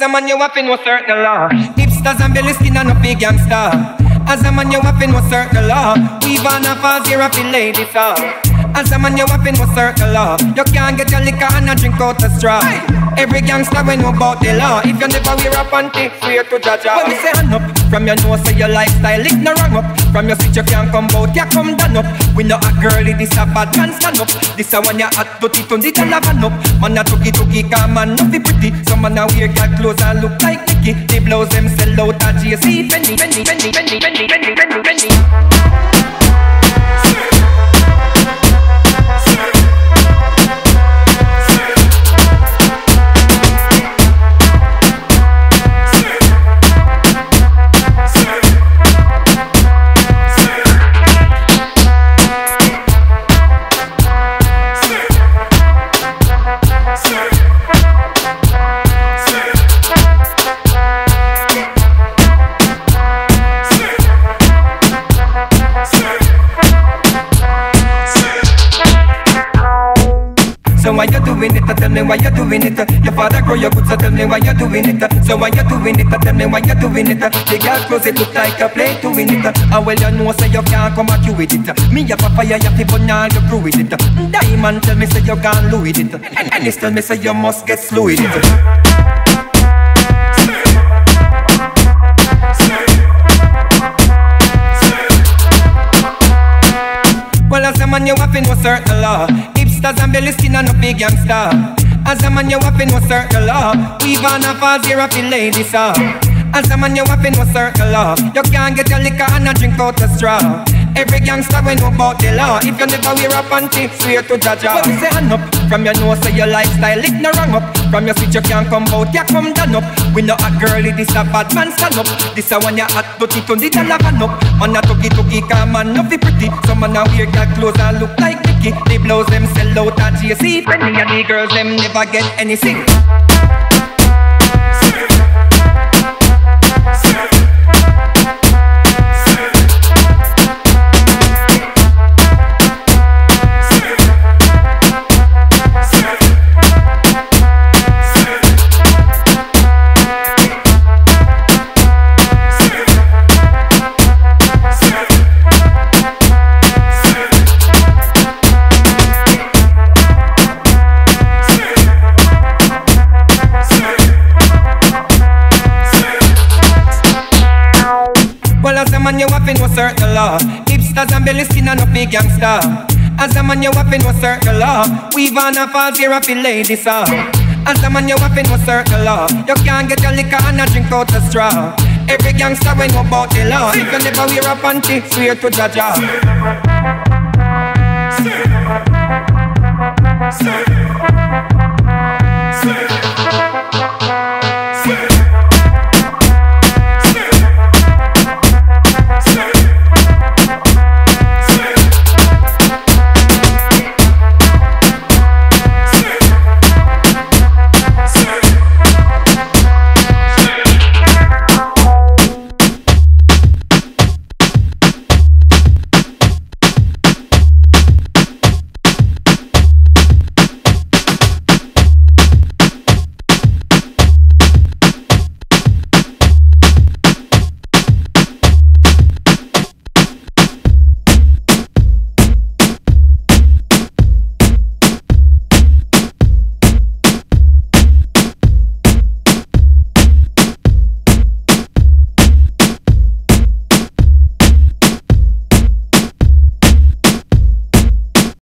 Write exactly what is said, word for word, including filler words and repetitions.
a man you have to know certain law. Hipsters and belly skin and no big gangster. As a man you have to know certain law. We've on a falls here of the ladies song. As a man you have to know certain law. You can't get your liquor and a drink out the straw. Every gangster we know about the law. If you never wear a panty, swear to Jaja. When we say hand up, from your nose say your lifestyle it no wrong up. From your seat you can't come out, you come down up. We know a girlie, this a bad man stand up. This a one you hot, dirty, tundi, tell a van up. Man a tuki tuki, come man, not be pretty. Some man a wear cat clothes and look like Nicky. The blouse them sell out at J C. Penny, penny, penny, penny, penny, penny, penny, penny. So why you doing it? Tell me why you doing it. Your father grow your good, so tell me why you doing it. So why you doing it? Tell me why you doing it. The girl clothes it look like a play to win it. And well you know say you can't come at you with it. Me a papa you have to burn all your crew with it. Diamond tell me say you can't lose with it. And Ennis tell me say you must get slow with it. Well, as a man you have to know certain law. Hipsters and belly skin and no big gangster. As a man you have to know certain law. We've on a falls here of the ladies song. As a man you have to know certain law. You can't get your liquor and a drink out the straw. Every gangster we know about the law. If you never wear a panty, swear to Jaja. When we say hand up, from your nose say your lifestyle it no wrong up. From your seat you can't come out, you come down up. We know a girlie, this a bad man stand up. This a one you hot, dirty, tundi, tell a van up. Man a tuki tuki, come man, no be pretty. Some man a wear cat clothes and look like Nicky. The blouse them sell out at J C. Penny and the girls them never get anything. Man, you have to know certain law. Hipsters and belly skin and no big gangster. As a man, you have to know certain law. We've on a falls here of the ladies song. As a man, you have to know certain law. You can't get your liquor and a drink out the straw. Every gangster we know about the law. If you never wear a panty, swear to Jaja.